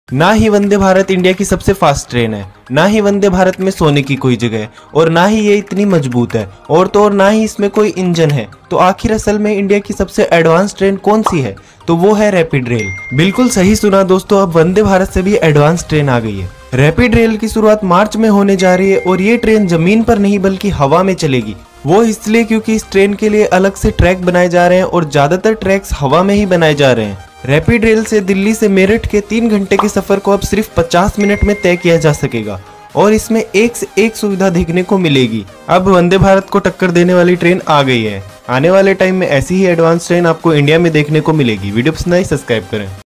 ना ही वंदे भारत इंडिया की सबसे फास्ट ट्रेन है, ना ही वंदे भारत में सोने की कोई जगह है, और ना ही ये इतनी मजबूत है, और तो और ना ही इसमें कोई इंजन है। तो आखिर असल में इंडिया की सबसे एडवांस ट्रेन कौन सी है? तो वो है रैपिड रेल। बिल्कुल सही सुना दोस्तों, अब वंदे भारत से भी एडवांस ट्रेन आ गई है। रैपिड रेल की शुरुआत मार्च में होने जा रही है और ये ट्रेन जमीन पर नहीं बल्कि हवा में चलेगी। वो इसलिए क्योंकि इस ट्रेन के लिए अलग से ट्रैक बनाए जा रहे हैं और ज्यादातर ट्रैक्स हवा में ही बनाए जा रहे हैं। रैपिड रेल से दिल्ली से मेरठ के 3 घंटे के सफर को अब सिर्फ 50 मिनट में तय किया जा सकेगा और इसमें एक से एक सुविधा देखने को मिलेगी। अब वंदे भारत को टक्कर देने वाली ट्रेन आ गई है। आने वाले टाइम में ऐसी ही एडवांस ट्रेन आपको इंडिया में देखने को मिलेगी। वीडियो पसंद आई सब्सक्राइब करें।